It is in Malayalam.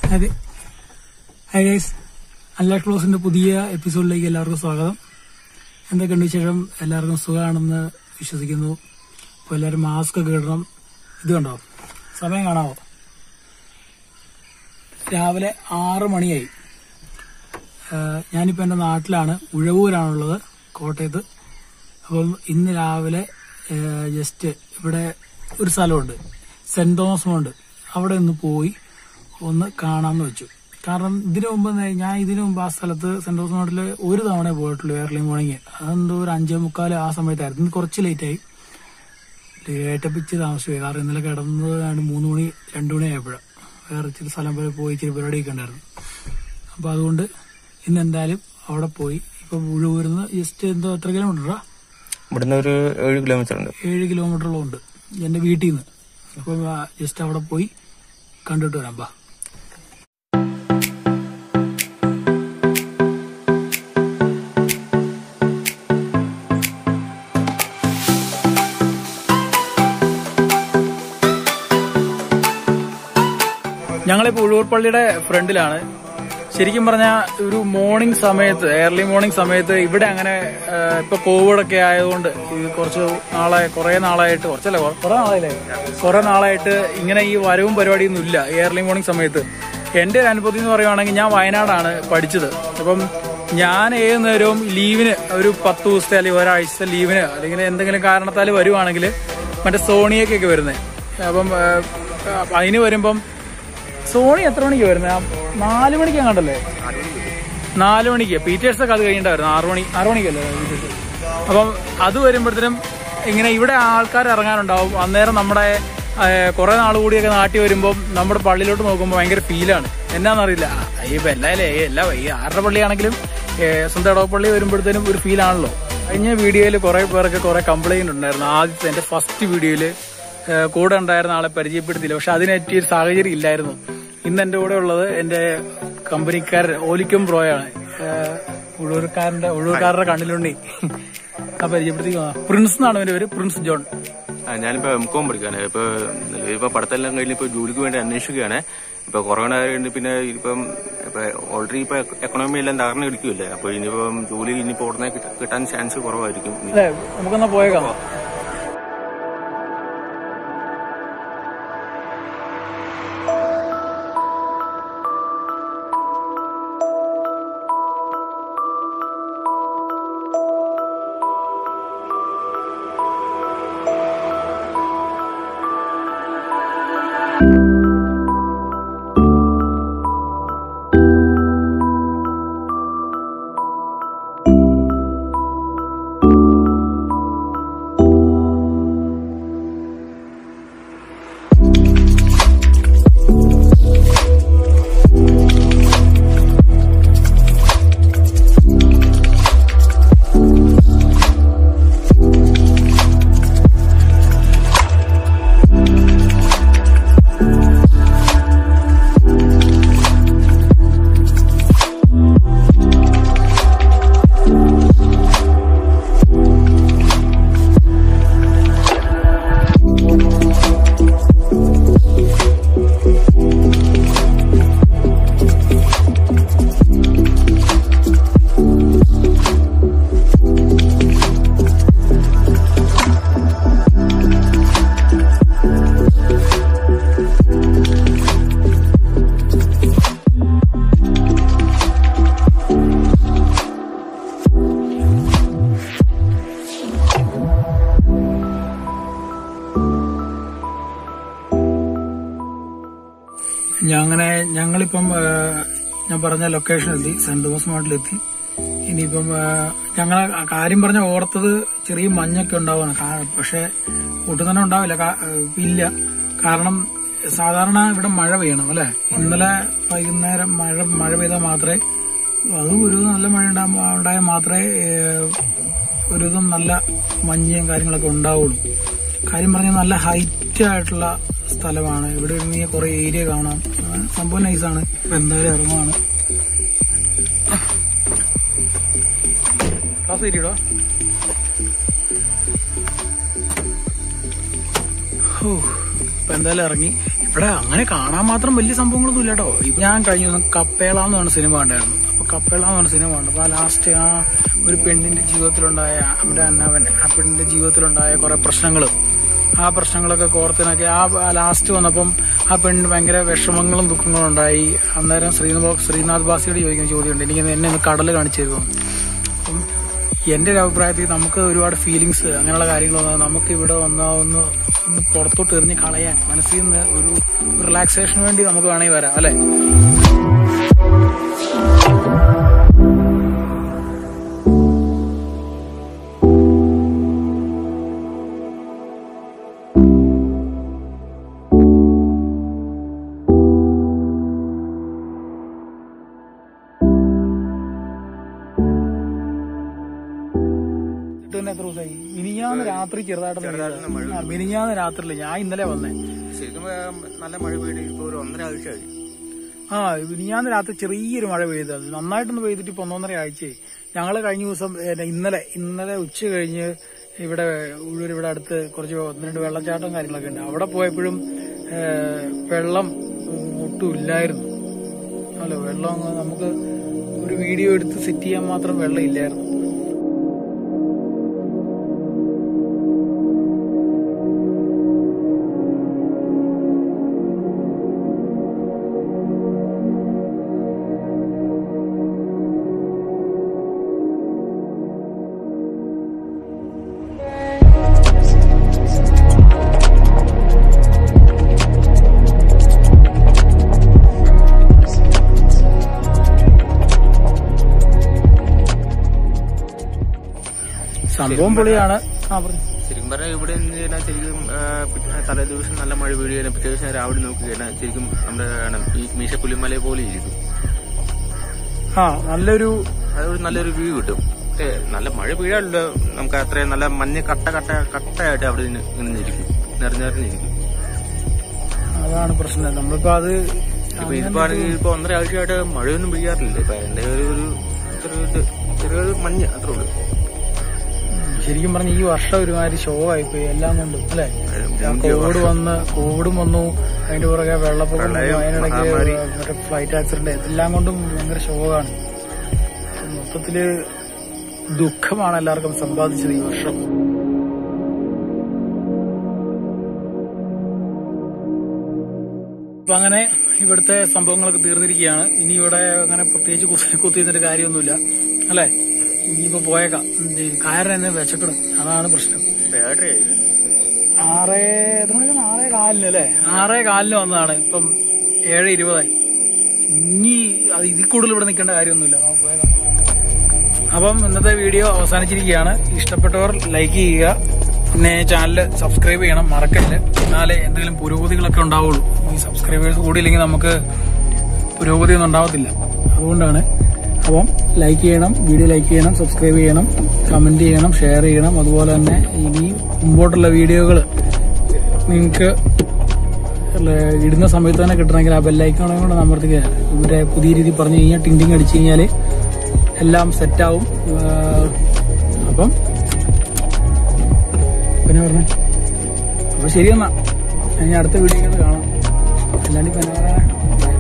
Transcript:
അതെ. ഹായ് ഗൈസ്, അനിലാഷ് വ്ലോഗ്സിന്റെ പുതിയ എപ്പിസോഡിലേക്ക് എല്ലാവർക്കും സ്വാഗതം. എന്തൊക്കെയുണ്ട് വിശേഷം? എല്ലാവർക്കും സുഖമാണെന്ന് വിശ്വസിക്കുന്നു. അപ്പോൾ എല്ലാവരും മാസ്ക് ഒക്കെ ഇടണം. ഇത് കണ്ടോ, സമയം കാണാവോ? രാവിലെ 6 മണിയായി. ഞാനിപ്പോൾ എൻ്റെ നാട്ടിലാണ്, ഉഴവൂരാണുള്ളത്, കോട്ടയത്ത്. അപ്പം ഇന്ന് രാവിലെ ജസ്റ്റ് ഇവിടെ ഒരു സ്ഥലമുണ്ട്, സെന്റ് തോമസ് മൗണ്ട്, അവിടെ ഒന്ന് പോയി ഒന്ന് കാണാമെന്ന് വെച്ചു. കാരണം ഇതിനു മുമ്പ് ആ സ്ഥലത്ത് സെന്റ് തോമസ് മൗണ്ടിൽ ഒരു തവണ പോയിട്ടുള്ളൂ, ഏർലി മോർണിംഗ്. അതെന്തോ ഒരു 5:45 ആ സമയത്തായിരുന്നു. ഇന്ന് കുറച്ച് ലേറ്റായി, ലേറ്റപ്പിച്ച് താമസിച്ചു. കാരണം ഇന്നലെ കിടന്നത് 3 മണി 2 മണി ആയപ്പോഴാണ്. വേറെ ഇച്ചിരി സ്ഥലം വരെ പോയി ഇച്ചിരി പരിപാടിയൊക്കെ ഉണ്ടായിരുന്നു. അപ്പൊ അതുകൊണ്ട് ഇന്ന് എന്തായാലും അവിടെ പോയി. ഇപ്പൊ ഉഴവൂരിന്ന് ജസ്റ്റ് എന്തോ എത്ര കിലോമീറ്ററാ? ഇവിടുന്ന് ഒരു 7 കിലോമീറ്റർ ഉണ്ട്. 7 കിലോമീറ്ററോളം ഉണ്ട് എന്റെ വീട്ടിൽ നിന്ന്. അപ്പൊ ജസ്റ്റ് അവിടെ പോയി കണ്ടിട്ട് വരാം. ബാ. ഞങ്ങളിപ്പോ ഉഴവൂർ പള്ളിയുടെ ഫ്രണ്ടിലാണ്. ശരിക്കും പറഞ്ഞാൽ ഒരു മോർണിംഗ് സമയത്ത്, ഏർലി മോർണിംഗ് സമയത്ത് ഇവിടെ അങ്ങനെ ഇപ്പൊ കോവിഡൊക്കെ ആയതുകൊണ്ട് കുറെ നാളായിട്ട് ഇങ്ങനെ ഈ വരവും പരിപാടിയൊന്നും ഇല്ല ഏർലി മോർണിംഗ് സമയത്ത്. എന്റെ ഒരു അനുഭവത്തിൽ എന്ന് പറയുവാണെങ്കിൽ, ഞാൻ വയനാടാണ് പഠിച്ചത്. അപ്പം ഞാൻ ഏത് നേരവും ലീവിന് ഒരു 10 ദിവസത്തെ അല്ലെങ്കിൽ ഒരാഴ്ചത്തെ ലീവിന് അല്ലെങ്കിൽ എന്തെങ്കിലും കാരണത്താൽ വരുവാണെങ്കിൽ മറ്റേ സോണിയൊക്കെ വരുന്നത്. അപ്പം അതിന് വരുമ്പം സോണി എത്ര മണിക്ക് വരുന്നത്? 4 മണിക്ക് കണ്ടല്ലേ? 4 മണിക്ക്. പീറ്റേഴ്സ് ഒക്കെ അത് കഴിഞ്ഞിട്ടായിരുന്നു. 6 മണിക്കല്ലേ പീറ്റേഴ്സ്. അപ്പം അത് വരുമ്പോഴത്തേനും ഇങ്ങനെ ഇവിടെ ആൾക്കാർ ഇറങ്ങാനുണ്ടാവും. അന്നേരം നമ്മുടെ കുറെ നാൾ കൂടിയൊക്കെ നാട്ടിൽ വരുമ്പോൾ നമ്മുടെ പള്ളിയിലോട്ട് നോക്കുമ്പോൾ ഭയങ്കര ഫീലാണ്. എന്നാന്നറിയില്ല, ഇപ്പൊ ഈ 6 പള്ളിയാണെങ്കിലും സ്വന്തം ഇടവപ്പള്ളി വരുമ്പോഴത്തേനും ഒരു ഫീലാണല്ലോ. കഴിഞ്ഞ വീഡിയോയിൽ കുറെ പേർക്ക് കുറെ കംപ്ലൈന്റ് ഉണ്ടായിരുന്നു. ആദ്യത്തെ എന്റെ ഫസ്റ്റ് വീഡിയോയില് കൂടെ ഉണ്ടായിരുന്ന ആളെ പരിചയപ്പെടുത്തിയില്ല. പക്ഷെ അതിന് പറ്റിയൊരു സാഹചര്യം ഇല്ലായിരുന്നു. ഇന്ന് എന്റെ കൂടെ ഉള്ളത് എന്റെ കമ്പനിക്കാരൻ ഓലിക്കം ബ്രോയാണ്, ഉഴവൂർക്കാരുടെ കണ്ണിലുണ്ണി. പരിചയപ്പെടുത്തി. പ്രിൻസ് എന്നാണ് അവന്റെ പേര്, പ്രിൻസ് ജോൺ. ഞാനിപ്പോ എംകോം പഠിക്കാണ്. ഇപ്പൊ പഠിത്തമെല്ലാം കഴിഞ്ഞ് ഇപ്പൊ ജോലിക്ക് വേണ്ടി അന്വേഷിക്കുകയാണ്. ഇപ്പൊ കൊറോണ ആയതുകൊണ്ട് പിന്നെ ഇപ്പൊ ഓൾറെഡി ഇപ്പൊ എക്കണോമി എല്ലാം തകർന്നു കിടക്കുമല്ലേ. അപ്പൊ ഇനിയിപ്പം ജോലി ഇനിയിപ്പോ ഉടനെ കിട്ടാൻ ചാൻസ് കുറവായിരിക്കും. നമുക്കെന്നാ പോയേക്കാം. ഞങ്ങളിപ്പം ഞാൻ പറഞ്ഞ ലൊക്കേഷനിലെത്തി, സെന്റ് തോമസ് മൗണ്ടിലെത്തി. ഇനിയിപ്പം ഞങ്ങൾ കാര്യം പറഞ്ഞ ഓർത്തത് ചെറിയ മഞ്ഞൊക്കെ ഉണ്ടാവുകയാണ്. പക്ഷെ ഒട്ടും തന്നെ ഉണ്ടാവില്ല, ഇല്ല. കാരണം സാധാരണ ഇവിടെ മഴ പെയ്യണം അല്ലെ. ഇന്നലെ വൈകുന്നേരം മഴ പെയ്താൽ മാത്രമേ, അതും ഒരു നല്ല മഴ ഉണ്ടായാൽ മാത്രമേ ഒരുവിധം നല്ല മഞ്ഞയും കാര്യങ്ങളൊക്കെ ഉണ്ടാവുള്ളൂ. കാര്യം പറഞ്ഞാൽ നല്ല ഹൈറ്റ് ആയിട്ടുള്ള സ്ഥലമാണ്. ഇവിടെ ഇരുന്ന് കുറെ ഏരിയ കാണാം. സംഭവം നൈസാണ്. എന്തായാലും ഇറങ്ങുവാണ്. ക്ലാസ് ഏരിയടോ. ഇപ്പൊ എന്തായാലും ഇറങ്ങി. ഇവിടെ അങ്ങനെ കാണാൻ മാത്രം വലിയ സംഭവങ്ങളൊന്നും ഇല്ല കേട്ടോ. ഞാൻ കഴിഞ്ഞ ദിവസം കപ്പേള എന്ന് പറഞ്ഞ സിനിമ കണ്ടായിരുന്നു. അപ്പൊ കപ്പേള എന്ന് പറഞ്ഞ സിനിമ ഉണ്ട്. അപ്പൊ ലാസ്റ്റ് ആ ഒരു പെണ്ണിന്റെ ജീവിതത്തിലുണ്ടായ അവിടെ അന്നവൻ ആ പെണ്ണിന്റെ ജീവിതത്തിലുണ്ടായ കുറെ ആ പ്രശ്നങ്ങളൊക്കെ കോർത്തിനൊക്കെ ആ ലാസ്റ്റ് വന്നപ്പം ആ പെണ്ണിന് ഭയങ്കര വിഷമങ്ങളും ദുഃഖങ്ങളും ഉണ്ടായി. അന്നേരം ശ്രീനാഥ് ബാസിയോട് ചോദിക്കുന്ന ചോദ്യമുണ്ട്, എനിക്ക് എന്നെ ഒന്ന് കടല് കാണിച്ചു തരുമോ. അപ്പം എന്റെ ഒരു അഭിപ്രായത്തിൽ നമുക്ക് ഒരുപാട് ഫീലിങ്സ് അങ്ങനെയുള്ള കാര്യങ്ങളൊന്നും നമുക്ക് ഇവിടെ ഒന്ന് പുറത്തോട്ട് എറിഞ്ഞ് കളയാൻ മനസ്സിൽ നിന്ന് ഒരു റിലാക്സേഷന് വേണ്ടി നമുക്ക് വേണമെങ്കിൽ വരാം അല്ലെ. എത്ര ദിവസമായി? മിനിഞ്ഞാന്ന് രാത്രി ചെറുതായിട്ട് മിനിഞ്ഞാന്ന് രാത്രിയില് ഞാൻ ഇന്നലെ വന്നേ. ശരിക്കും നല്ല മഴ പെയ്ത് ഇപ്പൊ ഒരു 1.5 ആഴ്ചയായി. മിനിഞ്ഞാന്ന് രാത്രി ചെറിയൊരു മഴ പെയ്ത്, അത് നന്നായിട്ടൊന്ന് പെയ്തിട്ട് ഇപ്പൊ 1.5 ആഴ്ചയായി. ഞങ്ങള് കഴിഞ്ഞ ദിവസം ഇന്നലെ ഉച്ച കഴിഞ്ഞ് ഇവിടെ അടുത്ത് കുറച്ച് 1-2 വെള്ളച്ചാട്ടം കാര്യങ്ങളൊക്കെ ഉണ്ട്. അവിടെ പോയപ്പോഴും വെള്ളം ഒട്ടും ഇല്ലായിരുന്നു. അല്ല, വെള്ളം നമുക്ക് ഒരു വീഡിയോ എടുത്ത് സെറ്റ് ചെയ്യാൻ മാത്രം വെള്ളം ഇല്ലായിരുന്നു. സംഭവം പൊളിയാണ്. ശരിക്കും പറഞ്ഞാൽ ഇവിടെ ശരിക്കും തലേ ദിവസം നല്ല മഴ വീഴുകയാണ്, പിറ്റേ ദിവസം രാവിലെ നോക്കുകയാണ് ശരിക്കും നമ്മുടെ ഈ മീശപ്പുലിമല പോലെ ഇരിക്കും. നല്ലൊരു വ്യൂ കിട്ടും. നല്ല മഴ വീഴാറില്ല, നമുക്ക് അത്രയും നല്ല മഞ്ഞ് കട്ടയായിട്ട് അവിടെ ഇങ്ങനെ ഇരിക്കും, നിറഞ്ഞിരിക്കും. അതാണ് പ്രശ്നം. നമ്മളിപ്പോ അത് ഇപ്പൊ ആണെങ്കിൽ ഇപ്പൊ 1.5 ആഴ്ചയായിട്ട് മഴയൊന്നും പെയ്യാറില്ല. ഇപ്പൊ എന്റെ ഒരു ചെറിയൊരു മഞ്ഞ് അത്രേ ഉള്ളൂ. ശരിക്കും പറഞ്ഞ ഈ വർഷം ഒരുമാതിരി ഷോ ആയിപ്പോയി എല്ലാം കൊണ്ടും അല്ലെ. കോവിഡും വന്നു, അതിന്റെ പുറകെ വെള്ളപ്പൊക്കം, അതിനിടയ്ക്ക് മറ്റേ ഫ്ലൈറ്റ് ആക്സിഡന്റ്, എല്ലാം കൊണ്ടും ഭയങ്കര ഷോ ആണ്. മൊത്തത്തില് ദുഃഖമാണ് എല്ലാവർക്കും സമ്പാദിച്ചത് ഈ വർഷം. അപ്പൊ അങ്ങനെ ഇവിടുത്തെ സംഭവങ്ങളൊക്കെ തീർന്നിരിക്കുകയാണ്. ഇനി ഇവിടെ അങ്ങനെ പ്രത്യേകിച്ച് കുത്തിയിരുന്നിട്ട് കാര്യമൊന്നുമില്ല അല്ലെ. ഇനിയിപ്പോ പോയേക്കാം. കാരണം എന്നെ വിശക്കണം, അതാണ് പ്രശ്നം. 6 എത്ര മണിക്കാണ്? 6:15 അല്ലേ? 6:15 വന്നതാണ്. ഇപ്പം 7:20. ഇനി ഇതിൽ കൂടുതൽ ഇവിടെ നിൽക്കേണ്ട കാര്യമൊന്നുമില്ല. പോയേക്കാം. അപ്പം ഇന്നത്തെ വീഡിയോ അവസാനിച്ചിരിക്കുകയാണ്. ഇഷ്ടപ്പെട്ടവർ ലൈക്ക് ചെയ്യുക, പിന്നെ ചാനൽ സബ്സ്ക്രൈബ് ചെയ്യണം, മറക്കല്ല. എന്നാലേ എന്തെങ്കിലും പുരോഗതികളൊക്കെ ഉണ്ടാവുള്ളൂ. ഈ സബ്സ്ക്രൈബേഴ്സ് കൂടിയില്ലെങ്കിൽ നമുക്ക് പുരോഗതി ഒന്നും ഉണ്ടാവത്തില്ല. അതുകൊണ്ടാണ്. അപ്പം ലൈക്ക് ചെയ്യണം, വീഡിയോ ലൈക്ക് ചെയ്യണം, സബ്സ്ക്രൈബ് ചെയ്യണം, കമന്റ് ചെയ്യണം, ഷെയർ ചെയ്യണം. അതുപോലെ തന്നെ ഇനി മുമ്പോട്ടുള്ള വീഡിയോകൾ നിങ്ങൾക്ക് ഇടുന്ന സമയത്ത് തന്നെ കിട്ടണമെങ്കിൽ ആ ബെല്ലൈക്കോണെ കൊണ്ട് അമർത്തിക്കുക. ഇവിടെ പുതിയ രീതി പറഞ്ഞു കഴിഞ്ഞാൽ ടിങ് അടിച്ചു കഴിഞ്ഞാൽ എല്ലാം സെറ്റാവും. അപ്പം പിന്നെ പറഞ്ഞു അപ്പൊ ശരിയെന്നാ, ഇനി അടുത്ത വീഡിയോ കാണാം. എല്ലാവരും പിന്നെ